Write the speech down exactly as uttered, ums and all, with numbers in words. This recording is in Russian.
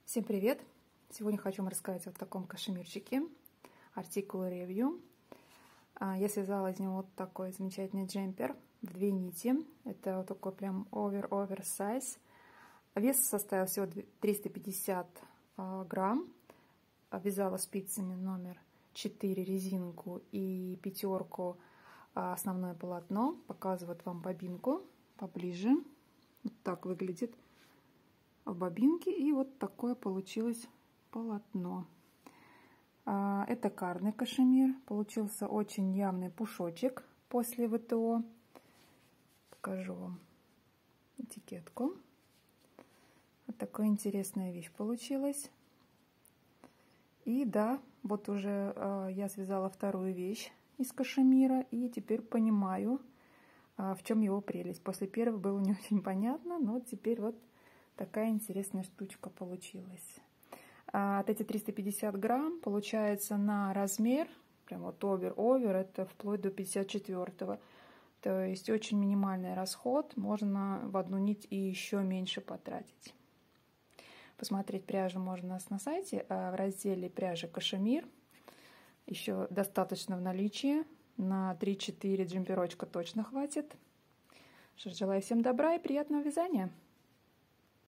Всем привет! Сегодня хочу вам рассказать о вот таком кашемирчике, артикул ревью. Я связала из него вот такой замечательный джемпер в две нити. Это вот такой прям овер-овер сайз. Вес составил всего триста пятьдесят грамм. Вязала спицами номер четыре резинку и пятерку основное полотно. Показываю вам бобинку поближе. Вот так выглядит в бобинке, и вот такое получилось полотно. Это карный кашемир, получился очень явный пушочек после ВТО. Покажу вам этикетку. Вот такая интересная вещь получилась. И да, вот уже я связала вторую вещь из кашемира, и теперь понимаю, в чем его прелесть. После первой было не очень понятно, но теперь вот такая интересная штучка получилась. От эти триста пятьдесят грамм получается на размер, прям вот овер-овер, это вплоть до пятьдесят четвёртого. То есть очень минимальный расход, можно в одну нить и еще меньше потратить. Посмотреть пряжу можно у нас на сайте, в разделе пряжи кашемир. Еще достаточно в наличии, на три-четыре джемперочка точно хватит. Желаю всем добра и приятного вязания!